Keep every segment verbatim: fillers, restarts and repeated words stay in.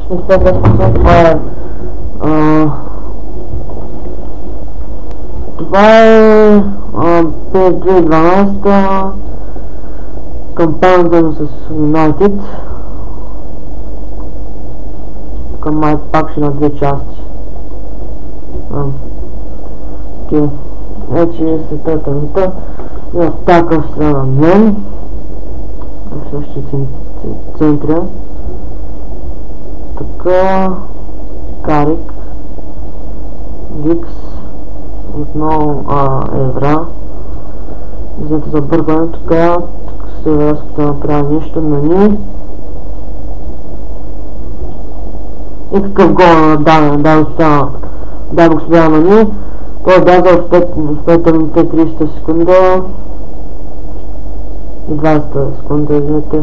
Това е... Това е... през две хиляди и дванадесета кампанията с Юнайтед. Към май пак ще на две части. Окей. Вече се трета минута. В такъв страна на мен. В същите центра. Така. Карик. Викс. Отново Евра. Знаете за бъркане. Така. Тук се разката направя нещо на ни. И какъв гол да, да, да, да го сега на ни. Той е бягал в пета минута и тридесета секунда. И двадесета секунда, извинете.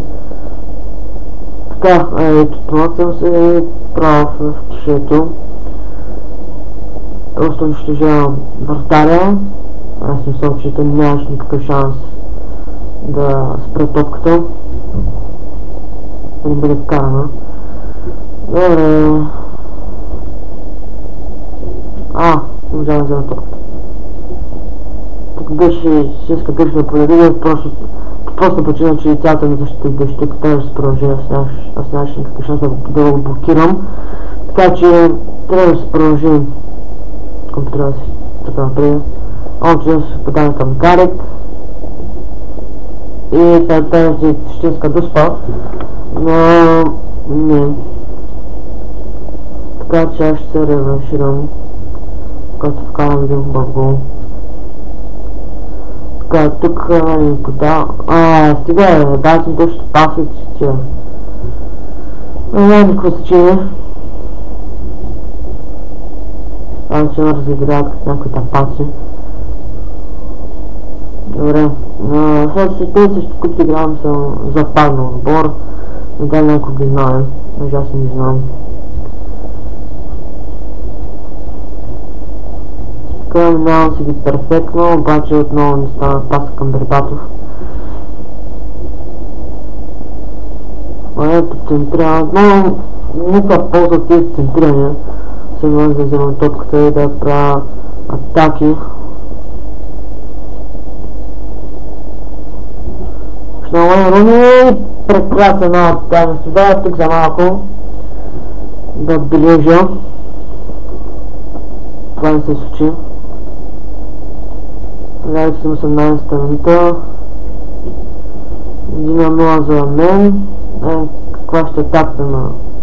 Така, ето това съм се прав в кишето. Просто унищожавам вратаря. Аз мисля, че нямаш никакъв шанс да спре топката. Да не бъде вкарана. Добре. А, не можа да взема топката. Тук беше истинска грешна победа, просто просто причина, че цялата ми защита беше тук, трябва да се продължи, аз нямаше никакъв шанс да го блокирам. Така че трябва да се продължи компютъра си така напред. Он че да се подава към Карик. И тази си същинска дуспа, но не. Така че аз ще се реванширам, когато вкарам един хубав гол. Така, тук ми подава... Ааа, стига е, да съм точно пасът, че... Няма никакво значение. Аз ще ме разиграват като някои тапаци. Добре, сега се тези също, които игравам съм западнал отбор. Не да някой ги знае, но аз не ги знам. Така минавам си ги перфектно, обаче отново не стана паса към Бербатов. А ето центриране, но никаква полза от тези центрирания. Се може да вземам топката и да правя атаки. Шналай Руни, прекрасна атака сюда, тук за малко да бележа. Това не се случи. Гледайте съм осемнадесета минута. едно на нула за мен. Е, каква ще е атака на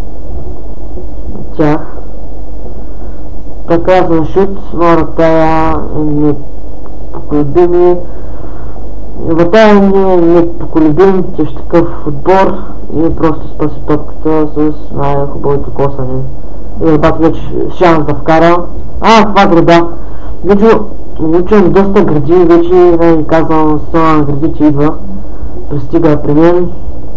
тях. Прекрасен шут, но тая е непоколебими. Вратаря ни е непоколебим, че ще такъв отбор и просто спаси топката с най-хубавото косане. И Бербатов вече шанс да вкара. А, това града. Вече учвам доста гради, вече не казвам само на гради, че идва. Пристига при мен.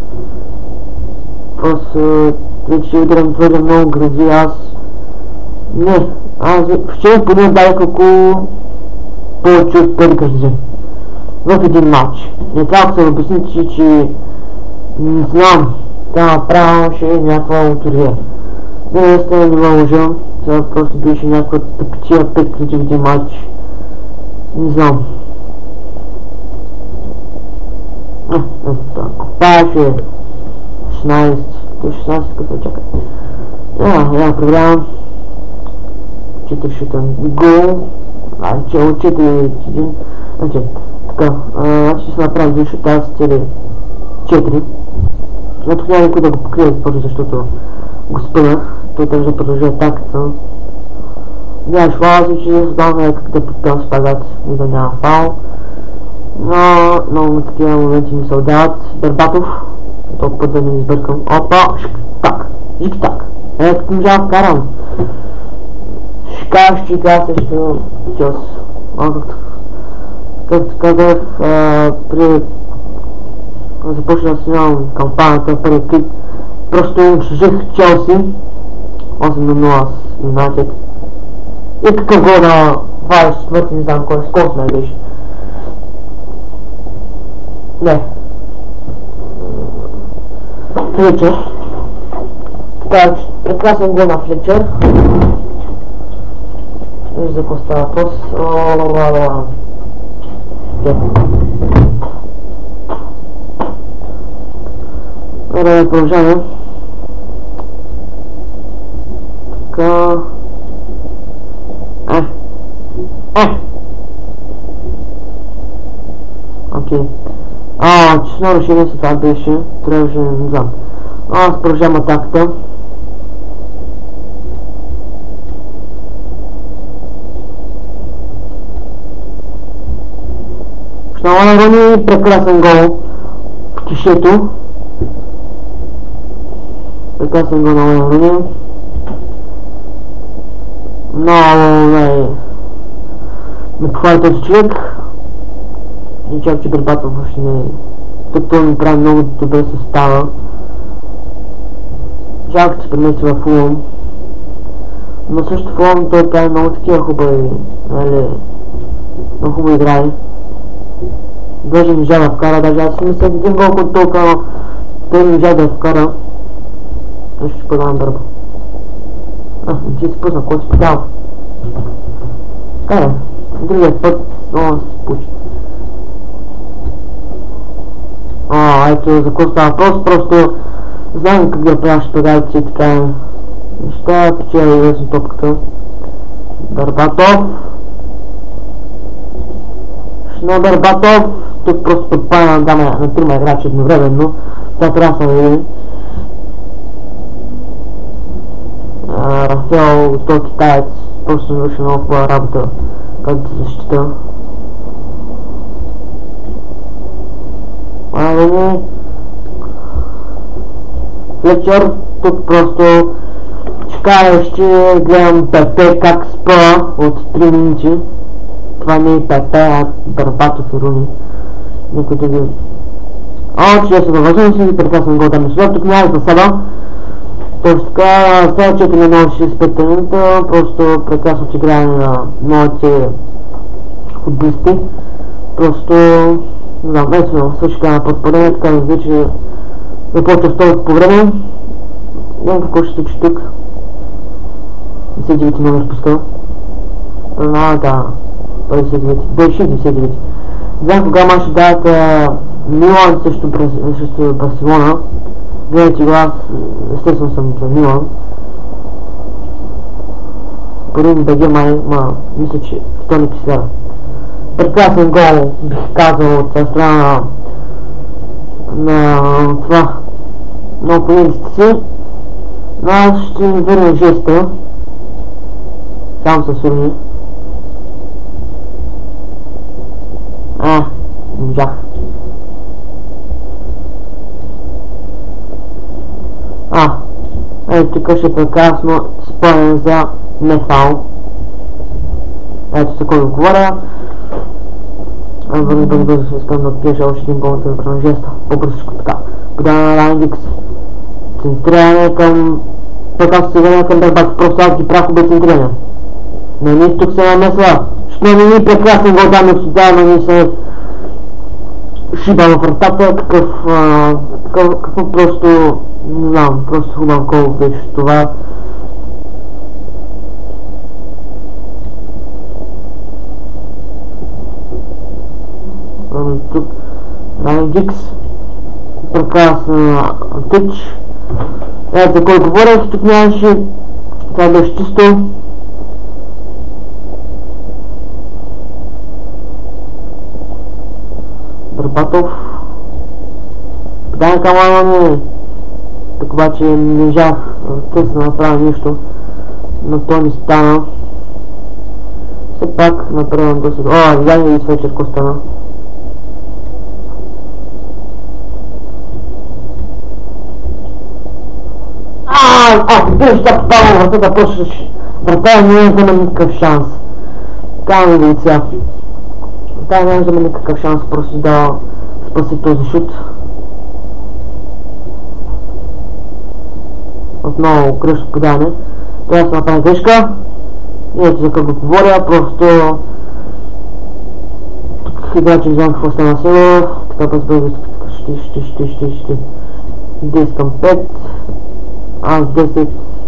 Просто вече ударям твърде много гради, аз... Не, аз вчера поне дадах колко повече от пет гради. В един матч. Не трябва да се обясни, че, че не знам, трябва направо ще е някаква лотерия. Не, наистина не ме лъжа, това просто беше някаква тъпичия пет гради в един матч. Не знам. А, а, това копаше шестнадесет, то шестнадесет какво чакай. Я, я проверявам. четири шута гол. А, че от четири един. Значи, така, аз ще се направя един шут, аз цели четири. Но тук няма никой да го покрие, просто защото го спънах. Той трябва да продължи атаката. Нямаш фал, че знам как да подпявам спагат и да няма фал. Но много на такива моменти ми се отдават. Бербатов, толкова път да не избъркам. Опа, шик-так, жик-так. Е, като можа да вкарам. Шикаш, чика също чос. Както казах, при започна да снимам кампанията в първи клип, просто унищожих Челси осем на нула с Юнайтед. И какъв гол на двадесет и четвърти, не знам кой, скоро сме беше. Не. Вече. Така, прекрасен гол на Флетчер. Виж за какво става въпрос. Добре, продължаваме. Така... Е! Е! Окей. А, честно решение си това беше. Трябваше, не знам. Аз продължавам атаката. Шнала Рони, прекрасен гол в кишето. Прекрасен гол на Рони. Много ме ме похвали този човек. И чак, че Бербатов въобще не... Тук той ми прави много добре състава. Жалко, че се премести в Фулъм. Но също Фулъм той прави много такива хубави, нали... Много хубави играи. Даже не можа да вкара, даже аз си мисля един гол, който толкова, но той не можа да я вкара. Аз ще подавам Бърба. А, не че си пусна, който си подава. Така е, другият път много се спучи. А, ето за какво става въпрос, просто знам как да правиш педалци и така неща, печеля и лесно топката. Бърбатов. На Бербатов, тук просто подпая на дама на трима играчи едновременно. Това трябва да се види. Рафаел, той китаец, просто не върши много хубава работа, как да се защита. Ами... Флетчер, тук просто чекая, ще гледам Пепе как спа от три минути. Това не е Пепе, а Бербатов и Руни. Някой да ги... О, че я се въвържам си и прекрасен гол да ме сюда. Тук няма за сега. Точно така, сега четири на едно шейсет и пет минута. Просто прекрасно че играе на моите футболисти. Просто... Не знам, ето също така на подпадение, така да види, че започва второто по време. Няма какво ще случи тук. деветдесет и девети номер пускал. А, да. деветдесет и девети. Беше деветдесет и девети. Знам кога ма ще дадат Милан срещу Барселона. Гледайте го, аз естествено съм за Милан. Първи БГ май, ма мисля, че вторник и сега. Прекрасен гол, бих казал, от страна на, на това на опонентите си. Но аз ще ми върна жеста. Сам със Руни. А, не можах. А, ето тук ще прекрасно спомням за нефал. Ето за кой говоря. А бързо, бързо, бързо се искам да отпиша още един гол да върна жеста. По-бързичко така. Подаване на Райндикс. Центриране към... Пък аз се върна към Бербатов, просто аз ги прах без центриране. Но ние тук се намесва. Ще не ни прекрасен гол да ме отсюда, но ние се шиба в вратата, какъв, а, какъв, какъв просто, не знам, просто хубав гол беше това. Ами тук Райндикс, прекрасна тъч. Ето за кой говорих, тук нямаше, това беше чисто. Бербатов. Подай към Лайони. Тук обаче не можах тъс да направя нищо. Но то не стана. Все пак направям доста... О, видя ли с вечер какво стана? Ааа, ако гледаш да попадам в вратата, почваш. Врата не е взема никакъв шанс. Така ми го отся. Врата не е взема никакъв шанс просто да спаси този шут. Отново грешно подаване. Трябва да се направи грешка. И ето за какво говоря, просто... Тук играчи не знам какво стана сега. Така бърз бърз, ще, ще, ще, ще, ще. Действам пет. аз десет,